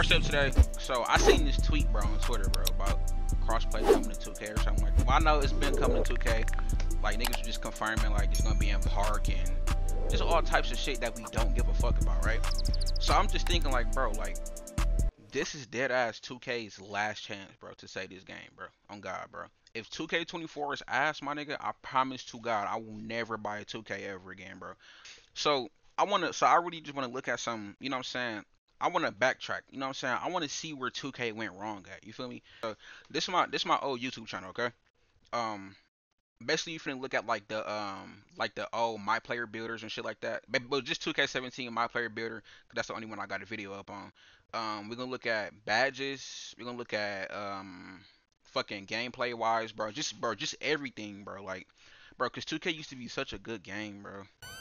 First up today, so I seen this tweet, bro, on Twitter, bro, about crossplay coming to 2K or something like that. Well, I know it's been coming to 2K. Like, niggas are just confirming, like, it's gonna be in Park and just all types of shit that we don't give a fuck about, right? So I'm just thinking, like, bro, like, this is dead ass 2K's last chance, bro, to say this game, bro. On God, bro. If 2K24 is ass, my nigga, I promise to God, I will never buy a 2K ever again, bro. So I really just wanna look at some, you know what I'm saying? I wanna backtrack, you know what I'm saying? I wanna see where 2K went wrong at. You feel me? This is my old YouTube channel, okay? Um, Basically you finna look at like the old my player builders and shit like that. But just 2K17 my player builder, 'cause that's the only one I got a video up on. We're gonna look at badges. We're gonna look at fucking gameplay wise, bro. Just everything, bro. Like, bro, cause 2K used to be such a good game, bro.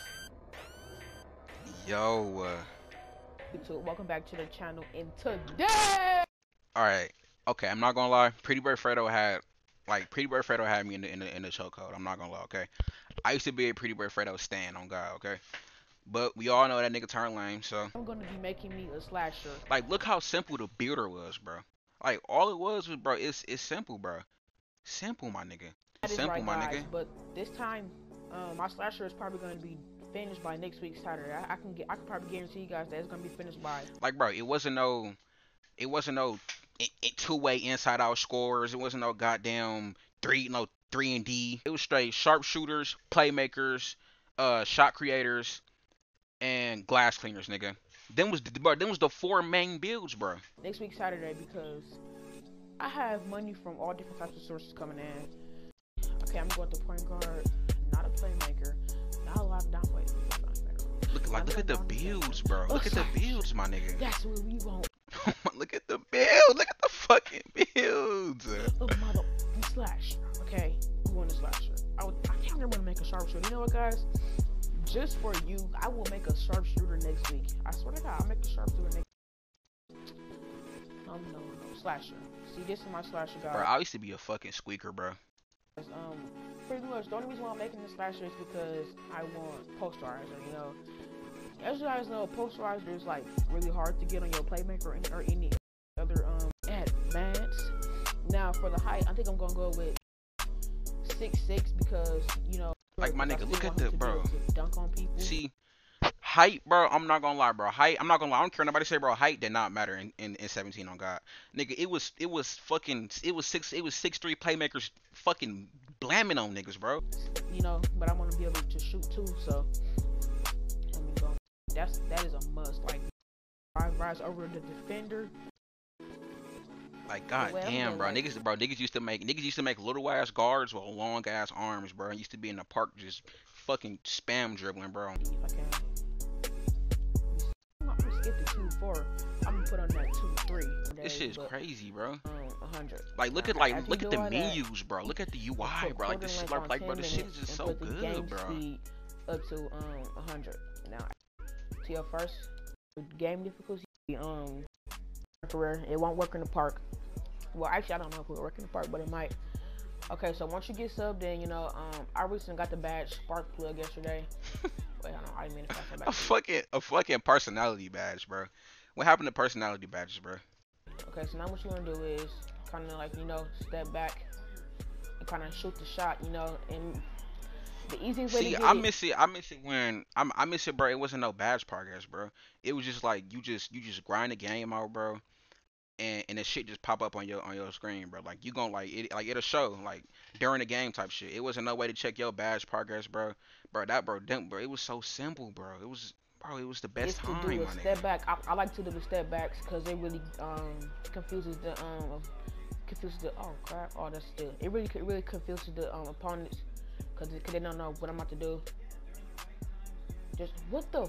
Yo, YouTube, welcome back to the channel. And today, all right, okay. I'm not gonna lie. Pretty Bird Fredo had me in the chokehold. I'm not gonna lie, okay. I used to be a Pretty Bird Fredo stan on God, okay. But we all know that nigga turned lame, so I'm gonna be making me a slasher. like, look how simple the builder was, bro. Like, all it was, bro, it's simple, bro. Simple, my nigga. That is Simple, right, my guys. nigga. But this time, my slasher is probably gonna be finished by next week Saturday. I can probably guarantee you guys that it's gonna be finished by. Like, bro, it wasn't no two-way inside-out scores. It wasn't no goddamn 3-and-D. It was straight sharpshooters, playmakers, shot creators, and glass cleaners, nigga. Then was the four main builds, bro. Next week Saturday, because I have money from all different types of sources coming in. Okay, I'm going to point guard, not a playmaker, not a lot of downplay. Look at the builds, bro. Look at the builds, my nigga. That's what we want. Look at the build. Look at the fucking builds. Mother, slash. Okay, we want a slasher. I can't remember to make a sharpshooter. You know what, guys? Just for you, I will make a sharpshooter next week. I swear to God, I'll make a sharpshooter next week. No, slasher. See, this is my slasher, guys. Bro, I used to be a fucking squeaker, bro. Pretty much, the only reason why I'm making this slasher is because I want posterizer, you know. As you guys know, posterizer is like really hard to get on your playmaker or any other advance. Now for the height, I think I'm gonna go with 6'6" because, you know, like, my nigga, look at the, bro. Dunk on people. See, height, bro, I'm not gonna lie, bro. Height, I'm not gonna lie. I don't care nobody say, bro. Height did not matter in 17 on God. Nigga, it was 6'3" playmakers fucking blamming on niggas, bro. You know, but I want to be able to shoot too, so let me go. That is a must. Like, rise over the defender. Like, god damn, bro. Niggas used to make little ass guards with long ass arms, bro. Used to be in the park just fucking spam dribbling, bro. If I can. I'm gonna skip the 2-4. I'm gonna put on that 2-3. This shit's crazy, bro. 100. Like, look at the menus, bro. Look at the UI, bro. Like, this shit, bro, this shit is just so good, bro. Speed up to 100. Now, to your first game difficulty, career, it won't work in the park. Well, actually, I don't know if it will work in the park, but it might. Okay, so once you get subbed in, you know, I recently got the badge Spark plug yesterday. Wait, hold on, I didn't mean to pass that back. A fucking personality badge, bro. What happened to personality badges, bro? Okay, so now what you want to do is kind of, like, you know, step back and kind of shoot the shot, you know, and the easiest way to get I miss it, bro. It wasn't no badge progress, bro. It was just like you just grind the game out, bro. And the shit just pop up on your screen, bro. Like, you gon' it'll show like during the game type shit. It wasn't no way to check your badge progress, bro. Bro, it was so simple, bro. It was the best time, to do a my step nigga. back. I like to do the step backs because it really confuses the oh crap, oh that's still it really confuses the opponents because they don't know what I'm about to do. Just what the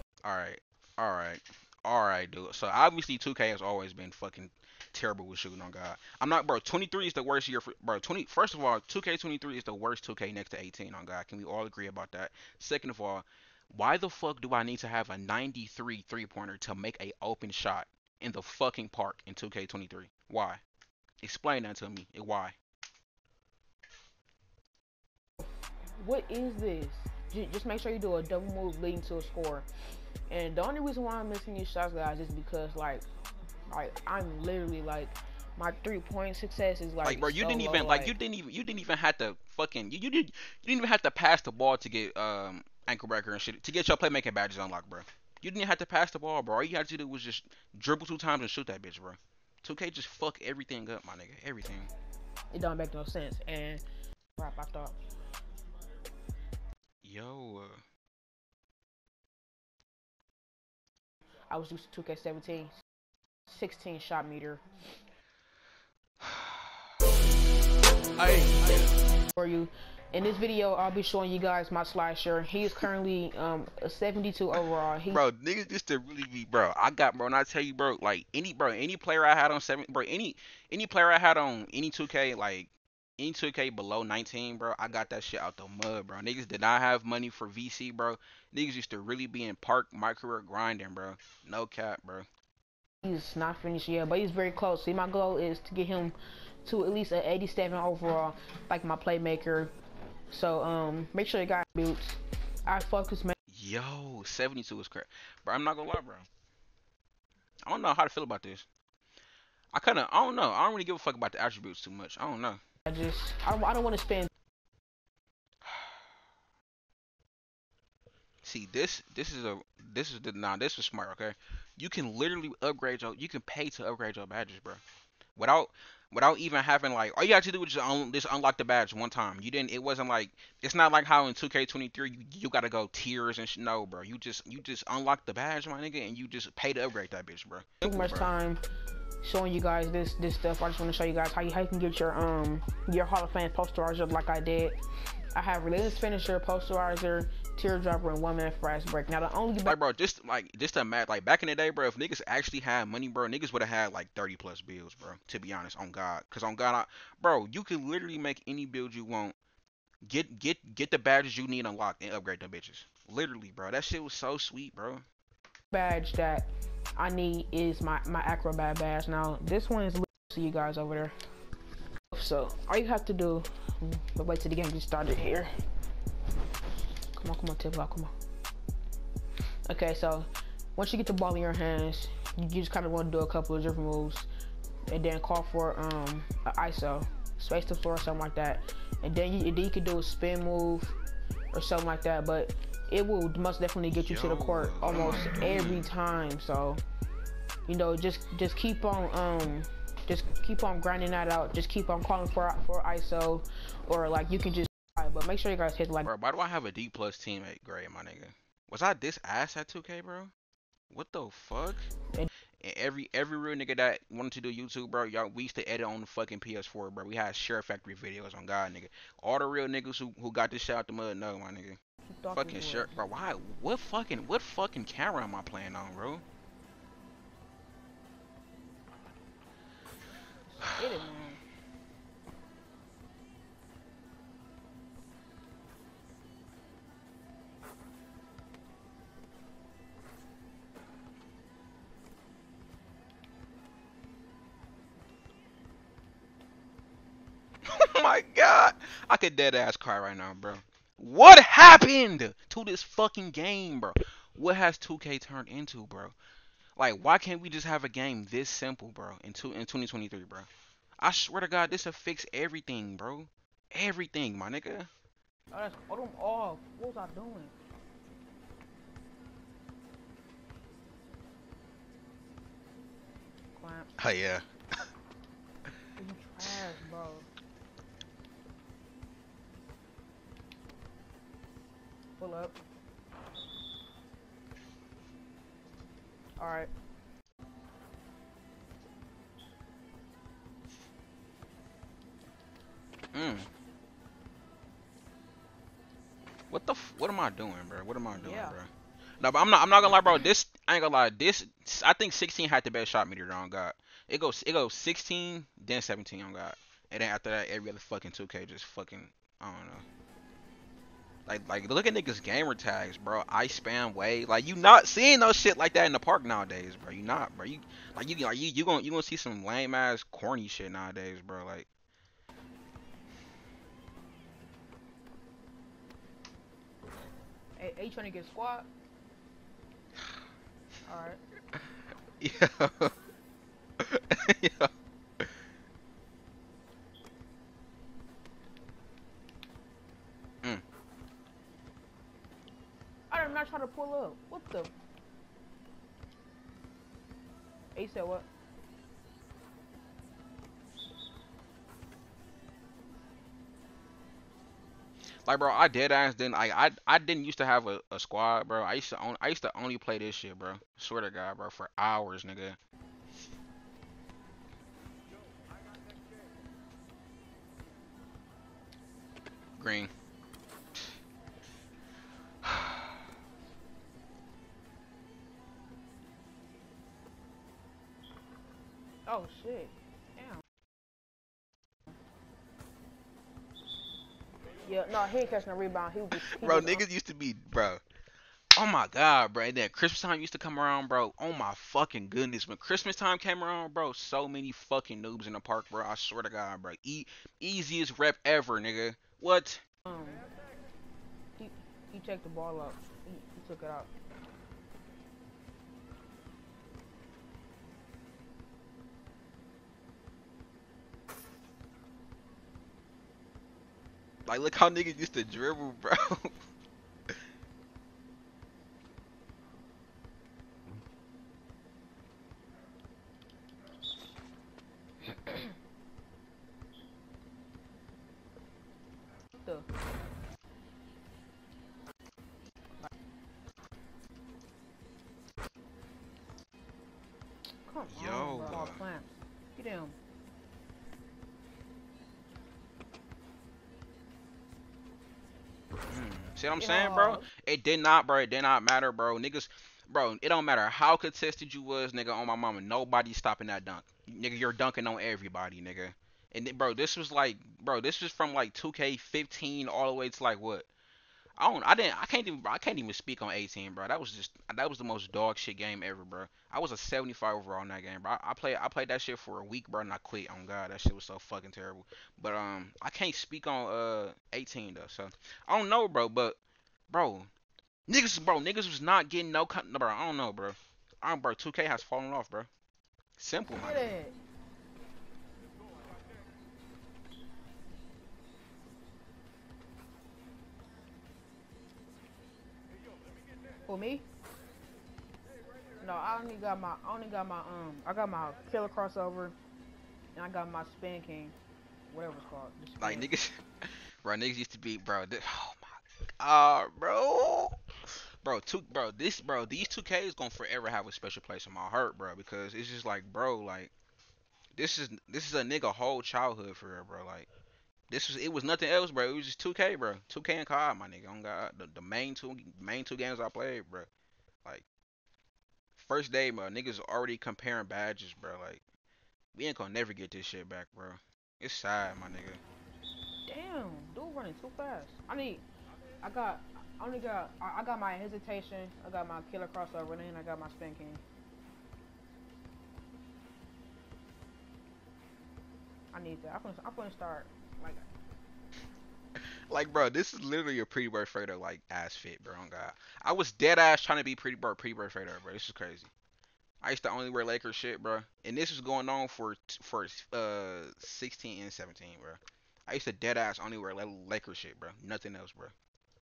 All right, dude. So obviously 2K has always been fucking terrible with shooting on God. I'm not, bro. 23 is the worst year for, bro. First of all, 2K23 is the worst 2K next to 18 on God. Can we all agree about that? Second of all, why the fuck do I need to have a 93 3-pointer to make a open shot in the fucking park in 2K23? Why? Explain that to me. Why? What is this? Just make sure you do a double move leading to a score. And the only reason why I'm missing these shots, guys, is because, like, Like I'm literally like my 3-point success is like bro, you so didn't low, even like you didn't even have to fucking you didn't even have to pass the ball to get ankle breaker and shit to get your playmaking badges unlocked, bro. You didn't have to pass the ball, bro. All you had to do was just dribble 2 times and shoot that bitch, bro. 2K just fuck everything up, my nigga. Everything. It don't make no sense. And crap, I thought. Yo. I was used to 2K17, 16 shot meter. For you. In this video, I'll be showing you guys my slasher. He is currently a 72 overall. Bro, niggas just to really be, bro. I got, bro, and I tell you, bro, like any player I had on any player I had on any 2K, like any 2K below 19, bro, I got that shit out the mud, bro. Niggas did not have money for VC, bro. Niggas used to really be in park my career grinding, bro. No cap, bro. He's not finished yet, but he's very close. See, my goal is to get him to at least an 87 overall, like my playmaker. So make sure you got boots. I focus, man. Yo, 72 is crap, bro. I'm not gonna lie, bro. I don't know how to feel about this. I don't know. I don't really give a fuck about the attributes too much. I don't know. I don't want to spend. See, this was smart, okay? You can literally you can pay to upgrade your badges, bro. Without even having like all you have to do is just unlock the badge one time. It wasn't like it's not like how in 2K23 you gotta go tiers and no, bro. You just unlock the badge, my nigga, and you just pay to upgrade that bitch, bro. Too much time showing you guys this stuff. I just want to show you guys how you can get your Hall of Fame posterizer like I did. I have Relentless Finisher, posterizer, teardropper, and 1-man fast break. Now the only like, bro, just a match like back in the day, bro. If niggas actually had money, bro, niggas would have had like 30 plus builds, bro. To be honest, on God, cause on God, bro, you can literally make any build you want. Get the badges you need unlocked and upgrade them bitches. Literally, bro. That shit was so sweet, bro. Badge that I need is my Acrobat badge. Now this one is to you guys over there. So all you have to do, but wait till the game gets started here. Come on, Tiblock, come on. Okay, so once you get the ball in your hands, you just kind of want to do a couple of different moves, and then call for an ISO, space the floor, or something like that. And then you can do a spin move or something like that. But it will most definitely get you to the court almost every time. So you know, just keep on grinding that out. Just keep on calling for ISO, or like you can just. But make sure you guys hit like. Bro, why do I have a D+ teammate grade, my nigga? Was I this ass at 2K, bro? What the fuck? And every real nigga that wanted to do YouTube, bro, we used to edit on the fucking PS4, bro. We had Share Factory videos on God, nigga. All the real niggas who got this shit out the mud, no, my nigga. Fucking Share, bro. Why? What fucking camera am I playing on, bro? Get it, man. Oh my God, I could dead ass cry right now, bro. What happened to this fucking game, bro? What has 2K turned into, bro? Like, why can't we just have a game this simple, bro? In 2023, bro. I swear to God, this will fix everything, bro. Everything, my nigga. Oh, that's cut them off. What was I doing? Clamp. Oh yeah. You trash, bro. Pull up. Alright. What am I doing, bro? What am I doing, Yeah. bro? No, but I'm not gonna lie, bro. This I ain't gonna lie. This I think 16 had the best shot meter on God. It goes 16, then 17 on God, and then after that, every other fucking 2K just fucking I don't know. Like look at niggas gamer tags, bro. I spam way. Like you not seeing no shit like that in the park nowadays, bro. You not, bro. You gonna see some lame ass corny shit nowadays, bro. Like. Hey, you trying to get squat? Alright. Yeah. Yeah. Mm. I did not try to pull up. What the? He said what? Like, bro, I dead ass didn't. I didn't used to have a squad, bro. I used to only play this shit, bro. Swear to God, bro, for hours, nigga. Green. Oh shit. Damn. Yeah, no, he ain't catching a rebound. He Bro, just niggas used to be, bro. Oh my God, bro. And then Christmas time used to come around, bro. Oh my fucking goodness. When Christmas time came around, bro, so many fucking noobs in the park, bro. I swear to God, bro. Easiest rep ever, nigga. What? um he he checked the ball up. He took it out. Like, look how niggas used to dribble, bro. The come on, Yo. bro. Ball clamps. Get him. See what I'm saying, bro? Yo. It did not, bro. It did not matter, bro. Niggas, bro. It don't matter how contested you was, nigga. On my mama, nobody stopping that dunk, nigga. You're dunking on everybody, nigga. And bro, this was like, bro, this was from like 2K15 all the way to like what? I can't even speak on 18, bro. That was the most dog shit game ever, bro. I was a 75 overall in that game, bro. I played that shit for a week, bro, and I quit. Oh God, that shit was so fucking terrible. But I can't speak on 18 though, so I don't know, bro. But bro, niggas was not getting no, bro. I don't know, bro. Bro, 2K has fallen off, bro. Simple, my Get nigga. it. For me? No, I got my killer crossover and I got my spin king, whatever it's called. The Like spin. niggas, bro, niggas used to be, bro. Oh my God, bro. These 2Ks gonna forever have a special place in my heart, bro, because it's just like, bro, like this is a nigga whole childhood for real, bro. Like it was nothing else, bro. It was just 2K, bro. 2K and COD, my nigga. On God, the main two games I played, bro. Like first day, bro, niggas already comparing badges, bro. Like we ain't gonna never get this shit back, bro. It's sad, my nigga. Damn, dude running too fast. I got, I got my hesitation, I got my killer crossover, and then I got my spin king. I need that. I'm gonna start like, Like, bro, this is literally a pretty bird trader like ass fit, bro. On God, I was dead ass trying to be pretty bird trader, bro. This is crazy. I used to only wear Lakers shit, bro, and this was going on for 16 and 17, bro. I used to dead ass only wear Lakers shit, bro. Nothing else, bro.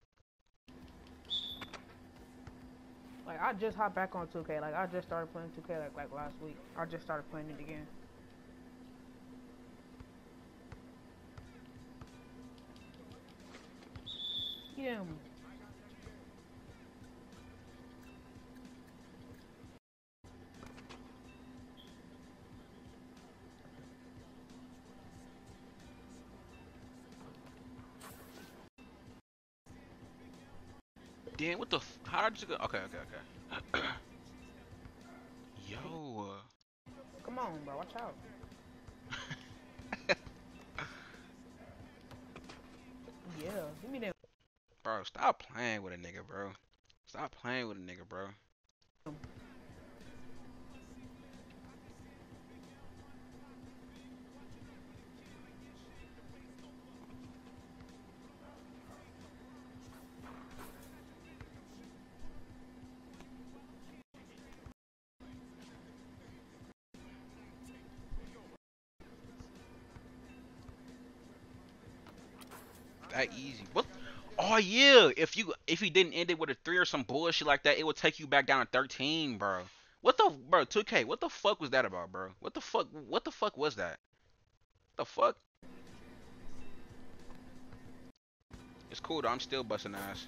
I just hopped back on 2K. Like I just started playing 2K like last week. I just started playing it again. Yeah. Damn, what the? How did you go? Okay, okay. Yo, Come on, bro. Watch out. Yeah. Give me them. bro, stop playing with a nigga, bro. Stop playing with a nigga, bro. That easy. What? Oh yeah. If you didn't end it with a 3 or some bullshit like that, it would take you back down to 13, bro. What the bro? 2K. What the fuck was that about, bro? What the fuck? What the fuck was that? The fuck? It's cool though. I'm still busting ass.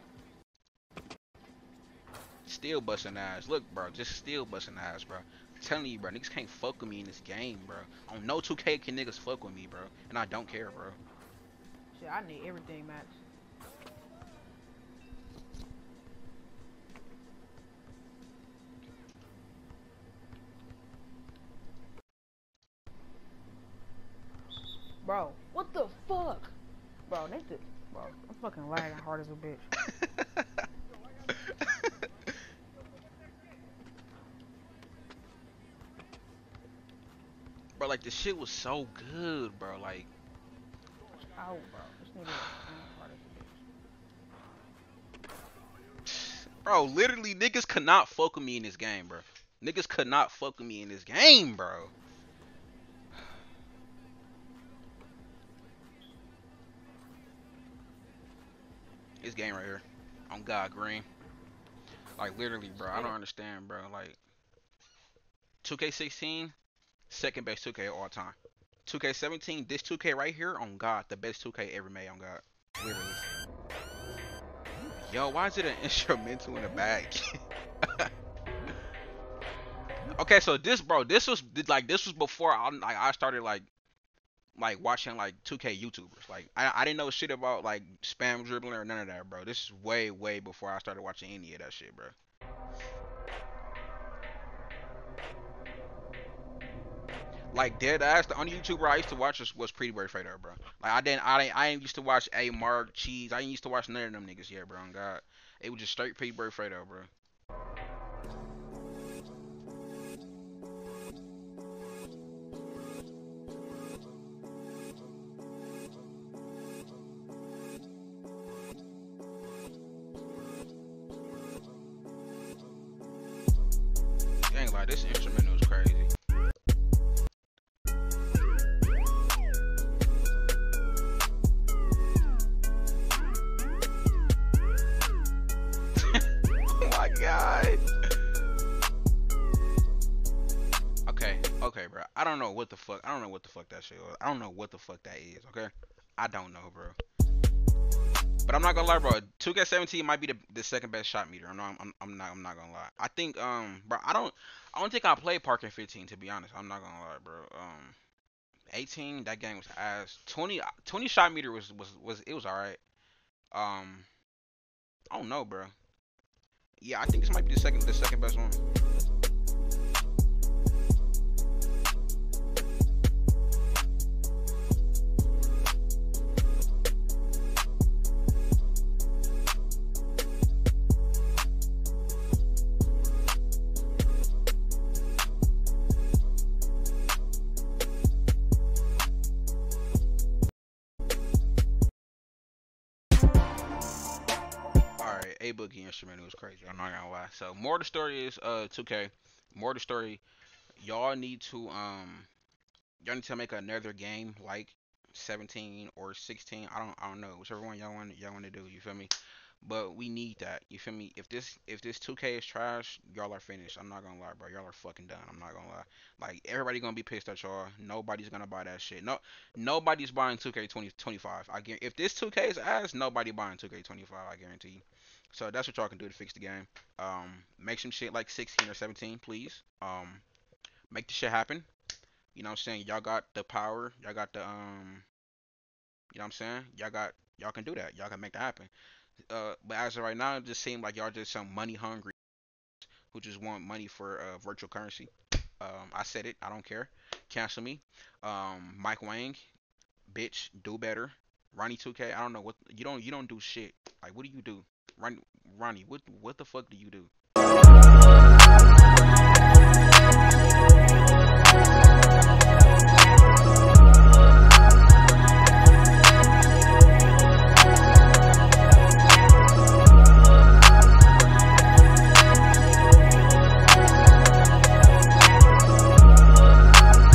Still busting ass. Look, bro. Just still busting ass, bro. I'm telling you, bro. Niggas can't fuck with me in this game, bro. On no 2K can niggas fuck with me, bro. And I don't care, bro. Shit, I need everything, Max. Bro, what the fuck? Bro, bro, I'm fucking lagging hard as a bitch. Bro, like, this shit was so good, bro. Like, Oh, bro, this nigga is hard as a bitch. bro, literally, niggas could not fuck with me in this game, bro. Niggas could not fuck with me in this game, bro. This game right here. On God, Green. Like, literally, bro. I don't understand, bro. Like, 2K16, second best 2K of all time. 2K17, this 2K right here, on God, the best 2K ever made, on God. Literally. Yo, why is it an instrumental in the back? Okay, so this, bro, this was before I started like watching like 2K YouTubers. Like I didn't know shit about like spam dribbling or none of that, bro. This is way before I started watching any of that shit, bro. Like dead ass, the only YouTuber I used to watch was Pretty Boy Fredo, bro. Like I didn't used to watch A Mark Cheese. I didn't used to watch none of them niggas yet, bro. On God, it was just straight Pretty Boy Fredo, bro. Ain't like this instrumental is crazy. Oh my God. Okay, bro. I don't know what the fuck. I don't know what the fuck that shit was. I don't know what the fuck that is. Okay, I don't know, bro. But I'm not gonna lie, bro. 2K17 might be the second best shot meter. I'm not gonna lie. I think bro, I don't think I played Park in 15, to be honest. I'm not gonna lie, bro. 18, that game was ass. 20 shot meter was it was alright. I don't know, bro. Yeah, I think this might be the second best one. Alright, A Boogie instrumental was crazy. I'm not gonna lie. So more of the story is 2K. More of the story, y'all need to make another game like 17 or 16. I don't know, whichever one y'all want to do. You feel me? But we need that. You feel me? If this 2K is trash, y'all are finished. I'm not gonna lie, bro. Y'all are fucking done. I'm not gonna lie. Like everybody gonna be pissed at y'all. Nobody's gonna buy that shit. No, nobody's buying 2K 2025. I guarantee. If this 2K is ass, nobody buying 2K 25. I guarantee. So that's what y'all can do to fix the game. Make some shit like 16 or 17, please. Make the shit happen. You know what I'm saying? Y'all got the power. Y'all got the You know what I'm saying? Y'all can do that. Y'all can make that happen. But as of right now, it just seems like y'all just some money hungry who just want money for virtual currency. I said it. I don't care. Cancel me. Mike Wang, bitch, do better. Ronnie 2K, I don't know what you don't do shit. Like what do you do? Ronnie, what the fuck do you do?